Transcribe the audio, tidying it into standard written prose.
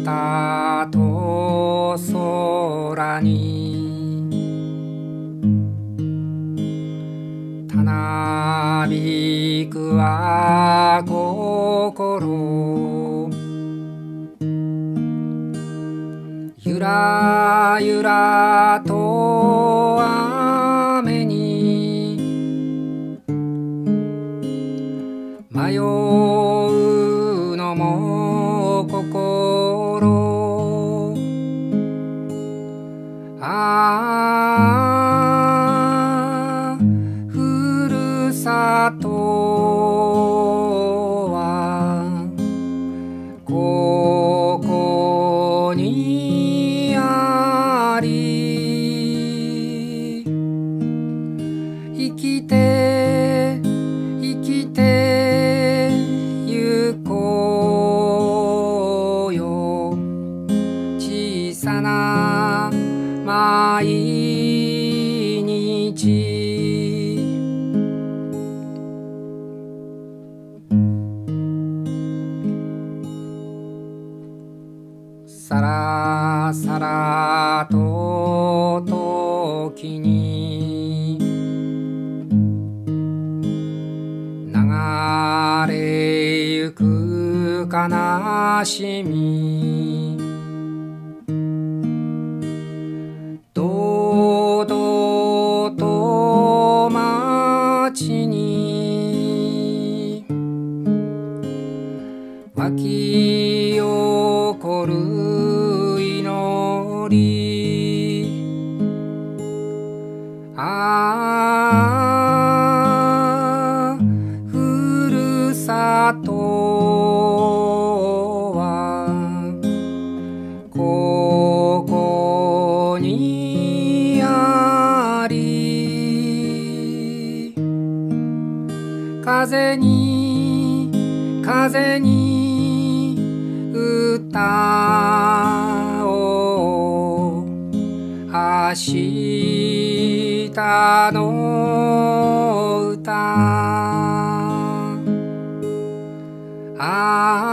たと空にたなびくは心ゆらゆらと雨に迷うのも心ああふるさとはここにあり生きて生きてゆこうよ小さな毎日さらさらと時に流れゆく悲しみ堂々と街に湧き起こる祈りああふるさとはここにあり風に風に歌おう明日の歌ああ